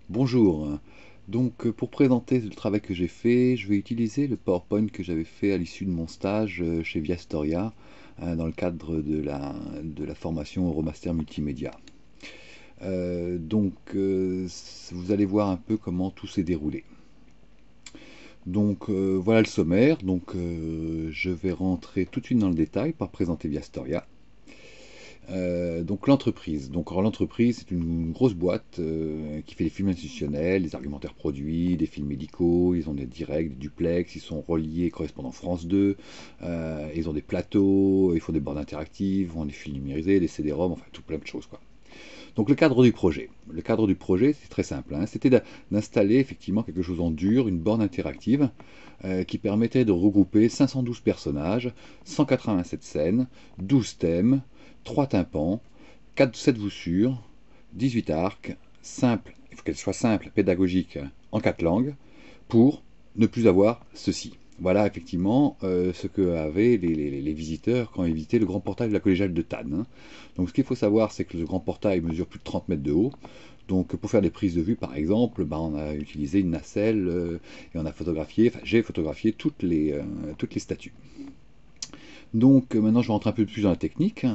Bonjour. Donc, pour présenter le travail que j'ai fait, je vais utiliser le PowerPoint que j'avais fait à l'issue de mon stage chez Viastoria, dans le cadre de la formation Euromaster Multimédia. Vous allez voir un peu comment tout s'est déroulé. Donc, voilà le sommaire. Donc, je vais rentrer tout de suite dans le détail par présenter Viastoria. Donc l'entreprise. Alors, l'entreprise, c'est une grosse boîte qui fait des films institutionnels, des argumentaires produits, des films médicaux. Ils ont des directs, des duplex. Ils sont reliés correspondant France 2. Ils ont des plateaux. Ils font des bornes interactives. Ils ont des films numérisés, des CD-ROM. Enfin, tout plein de choses, quoi. Donc le cadre du projet. Le cadre du projet, c'est très simple, hein. C'était d'installer effectivement quelque chose en dur, une borne interactive qui permettait de regrouper 512 personnages, 187 scènes, 12 thèmes, 3 tympans, 7 voussures, 18 arcs, simple, il faut qu'elle soit simple, pédagogique, en 4 langues, pour ne plus avoir ceci. Voilà effectivement ce que avaient les visiteurs quand ils visitaient le grand portail de la collégiale de Tannes, hein. Donc ce qu'il faut savoir, c'est que le grand portail mesure plus de 30 mètres de haut. Donc pour faire des prises de vue, par exemple, on a utilisé une nacelle et on a photographié, enfin j'ai photographié toutes les statues. Donc maintenant je vais rentrer un peu plus dans la technique.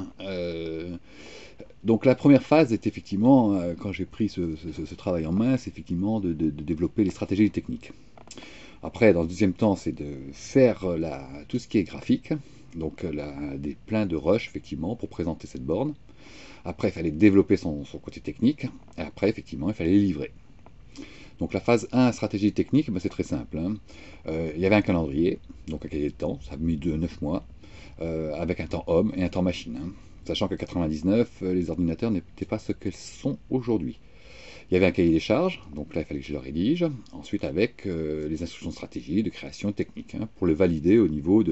Donc la première phase est effectivement, quand j'ai pris ce travail en main, c'est effectivement de développer les stratégies techniques. Après, dans le deuxième temps, c'est de faire tout ce qui est graphique, donc plein de rushs, effectivement, pour présenter cette borne. Après, il fallait développer son côté technique, et après, effectivement, il fallait les livrer. Donc la phase 1, stratégie technique, ben, c'est très simple, hein. Il y avait un calendrier, donc un cahier de temps, ça a mis 9 mois, avec un temps homme et un temps machine, hein. Sachant qu'en 99, les ordinateurs n'étaient pas ce qu'ils sont aujourd'hui. Il y avait un cahier des charges, donc là il fallait que je le rédige, ensuite avec les instructions de stratégie, de création technique, hein, pour le valider au niveau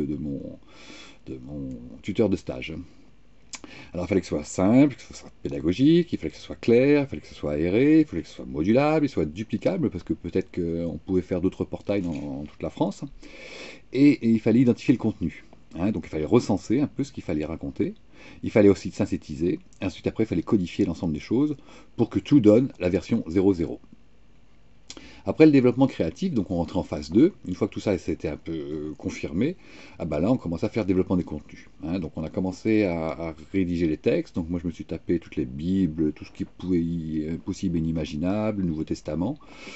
de mon tuteur de stage. Alors il fallait que ce soit simple, que ce soit pédagogique, il fallait que ce soit clair, il fallait que ce soit aéré, il fallait que ce soit modulable, il soit duplicable, parce que peut-être qu'on pouvait faire d'autres portails dans toute la France, et il fallait identifier le contenu, hein. Donc il fallait recenser un peu ce qu'il fallait raconter, il fallait aussi synthétiser, et ensuite après il fallait codifier l'ensemble des choses pour que tout donne la version 0.0. Après le développement créatif, donc on rentrait en phase 2. Une fois que tout ça s'était un peu confirmé, ah bah là on commençait à faire le développement des contenus, hein. Donc on a commencé à rédiger les textes. Donc moi je me suis tapé toutes les bibles, tout ce qui pouvait possible et inimaginable, le Nouveau Testament.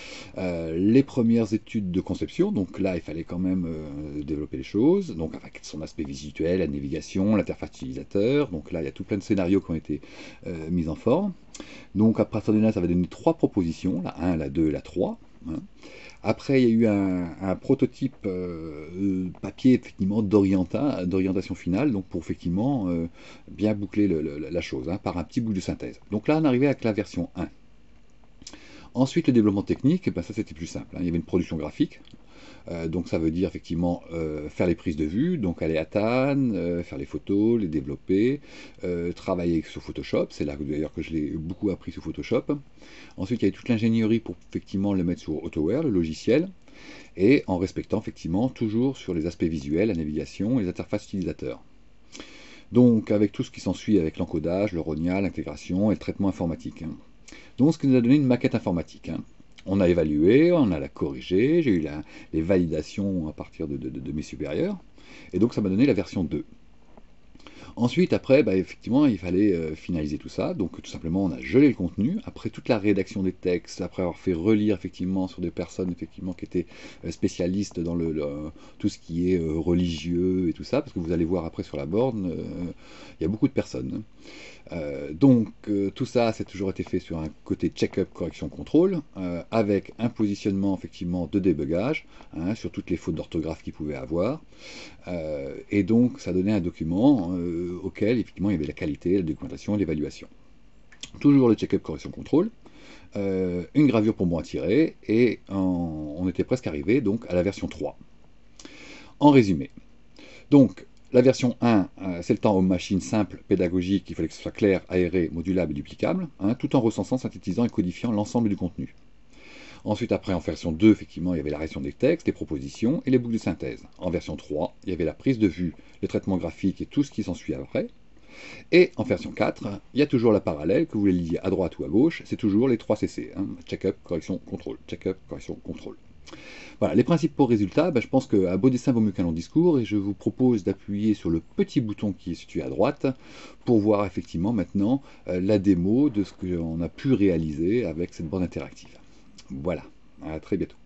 Les premières études de conception, donc là il fallait quand même développer les choses, donc avec son aspect visuel, la navigation, l'interface utilisateur. Donc là il y a tout plein de scénarios qui ont été mis en forme. Donc à partir de là ça va donner 3 propositions, la 1, la 2 et la 3, hein. Après, il y a eu un prototype papier effectivement d'orientation finale, donc pour effectivement bien boucler la chose, hein, par un petit bout de synthèse. Donc là, on arrivait avec la version 1. Ensuite, le développement technique, ben ça c'était plus simple, hein. Il y avait une production graphique. Donc ça veut dire effectivement faire les prises de vue, donc aller à Tannes, faire les photos, les développer, travailler sur Photoshop. C'est là d'ailleurs que je l'ai beaucoup appris sur Photoshop. Ensuite, il y a toute l'ingénierie pour effectivement le mettre sur AutoWare, le logiciel, et en respectant effectivement toujours sur les aspects visuels, la navigation et les interfaces utilisateurs. Donc avec tout ce qui s'ensuit avec l'encodage, le RONIA, l'intégration et le traitement informatique, hein. Donc ce qui nous a donné une maquette informatique, hein. On a évalué, on a la corrigé, j'ai eu les validations à partir de mes supérieurs, et donc ça m'a donné la version 2. Ensuite, après, bah, effectivement, il fallait finaliser tout ça. Donc, tout simplement, on a gelé le contenu. Après toute la rédaction des textes, après avoir fait relire effectivement sur des personnes effectivement qui étaient spécialistes dans tout ce qui est religieux et tout ça, parce que vous allez voir après sur la borne, il y a beaucoup de personnes. Tout ça, c'est toujours été fait sur un côté check-up, correction, contrôle, avec un positionnement effectivement de débugage, hein, sur toutes les fautes d'orthographe qu'il pouvait avoir. Et donc, ça donnait un document auquel, effectivement, il y avait la qualité, la documentation et l'évaluation. Toujours le check-up, correction, contrôle. Une gravure pour moi à tirer, et on était presque arrivé donc à la version 3. En résumé, donc la version 1, c'est le temps home machine simple, pédagogique, il fallait que ce soit clair, aéré, modulable et duplicable, hein, tout en recensant, synthétisant et codifiant l'ensemble du contenu. Ensuite, après, en version 2, effectivement, il y avait la rédaction des textes, les propositions et les boucles de synthèse. En version 3, il y avait la prise de vue, le traitement graphique et tout ce qui s'ensuit après. Et en version 4, il y a toujours la parallèle, que vous voulez lier à droite ou à gauche, c'est toujours les 3 CC, hein, check-up, correction, contrôle, check-up, correction, contrôle. Voilà, les principaux résultats, je pense qu'un beau dessin vaut mieux qu'un long discours, et je vous propose d'appuyer sur le petit bouton qui est situé à droite, pour voir effectivement maintenant la démo de ce qu'on a pu réaliser avec cette bande interactive. Voilà, à très bientôt.